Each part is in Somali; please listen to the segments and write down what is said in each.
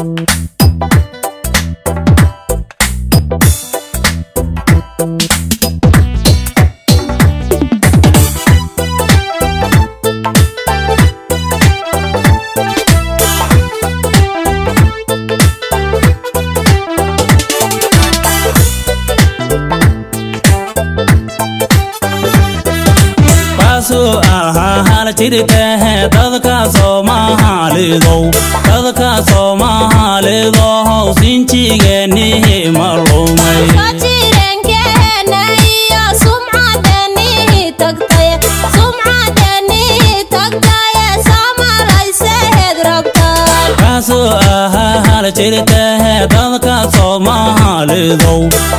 hal jirte dadka Soomaalidu sinjigeeni marumay jirenkeena iyo sumcadeeni tagtay Soomaaliyeed rabtaan kaso hal jirte dadka Soomaalidu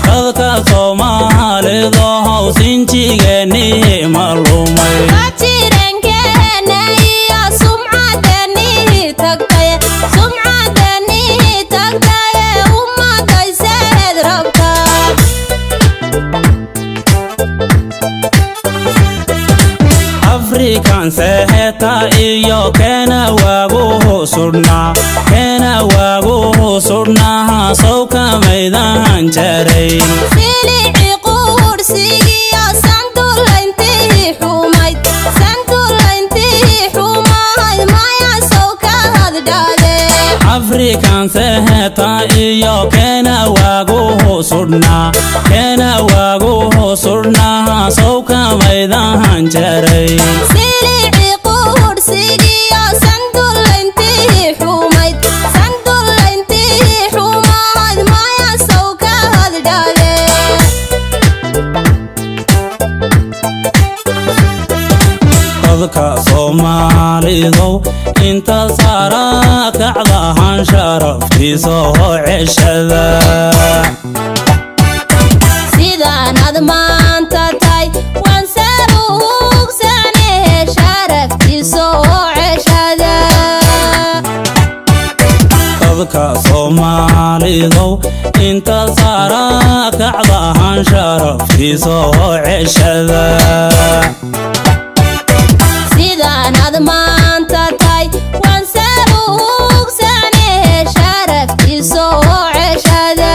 sinjigeeni marumay jirenkeena iyo sumcadeeni tagtay ummadayseed rabtaan African seheta iyo Kena wagu sudna sawka maydan jaray Silici qursigiyo sandullayntii xumayd maya sawka hadhaade African seheta iyo Kena wagu sudna sawka maydan jaray Silici qursigiyo sandullayntii xumayd maya sawka hadhaade dadka Soomaalidu inta sara kacdahan sharaftiisa oo ceshada sidaan ad maanta tahay waan saruugsanee sharaftiisa oo ceshada dadka Soomaalidu inta sara kacdahan sharaftiisa oo ceshada sidaan ad maanta tahay waan saruugsanee sharaftiisa oo ceshada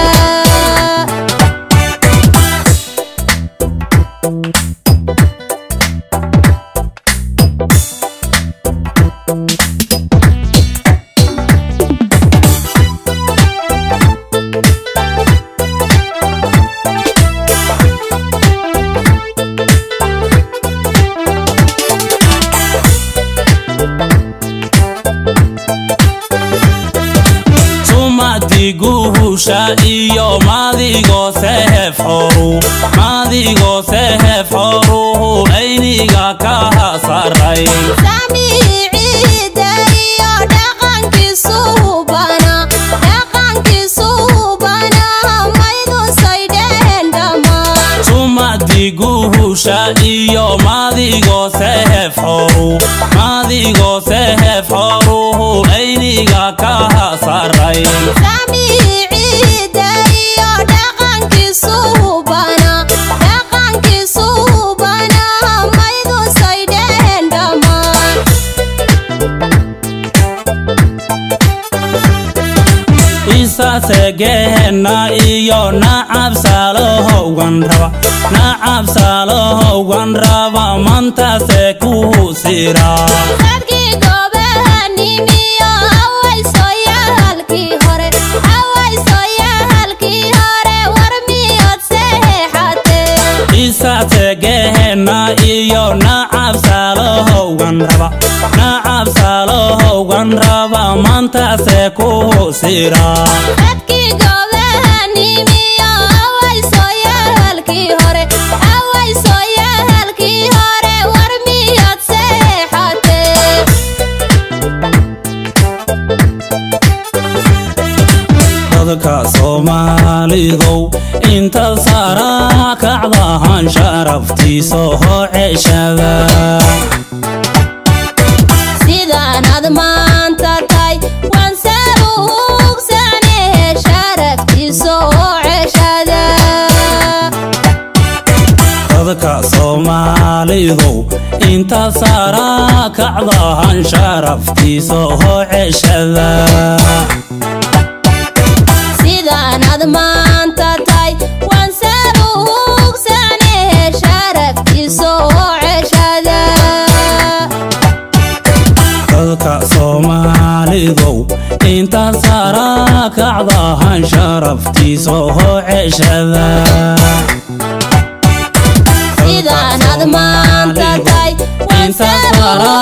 Guhusha iyo madigo sehef horu ayniga ka saray Samiicida iyo dhaqankiisu bana maydu saydheen dhammaan Sumadi guhusha iyo madigo sehef horu ayniga ka saray Samiicida iyo dhaqankiisu bana maydu saydheen dhammaan Isasegeena iyo nacab salohowan raba mantase ku sira dadkii goobahanimiyo awaysoyaalkii hore war miyood seexatee Isasegeena iyo nacab salohowan raba mantase ku sira dadkii goobahanimiyo awaysoyaalkii hore war miyood seexatee dadka Soomaalidu inta sara kacdahan sharaftiisa oo ceshada sidaan ad maanta tahay waan saruugsanee sharaftiisa oo ceshada dadka Soomaalidu inta sara kacdahan sharaftiisa oo ceshada سارا كعضاها شرفتي صوه عشذا إذا نضمان تتاي وانت سارا